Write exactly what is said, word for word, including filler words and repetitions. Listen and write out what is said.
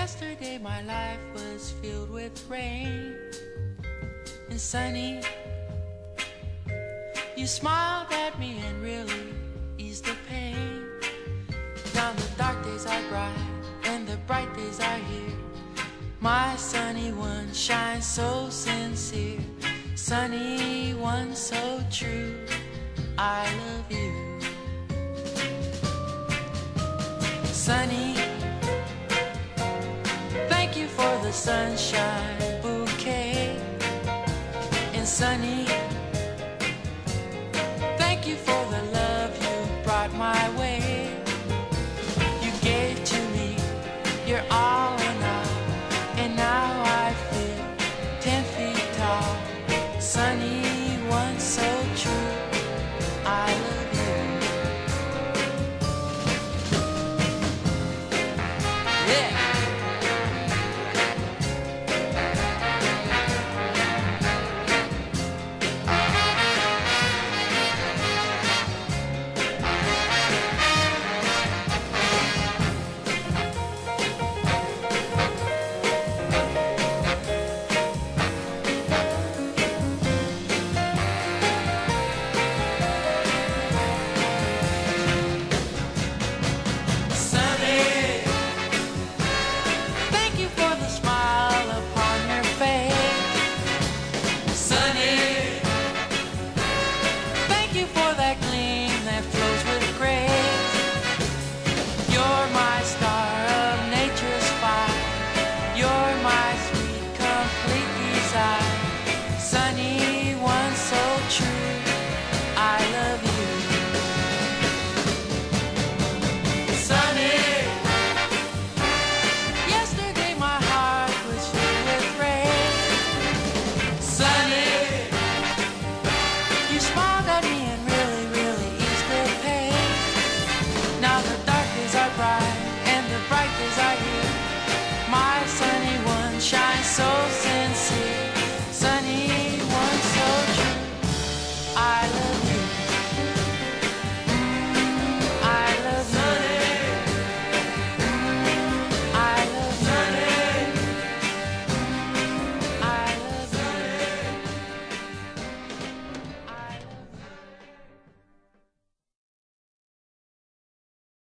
Yesterday my life was filled with rain and sunny. You smiled at me and really eased the pain. Now the dark days are bright and the bright days are here. My sunny one shines so sincere, sunny one so true. I love you, sunny. Thank you for the sunshine bouquet. And sunny, thank you for the love you brought my way.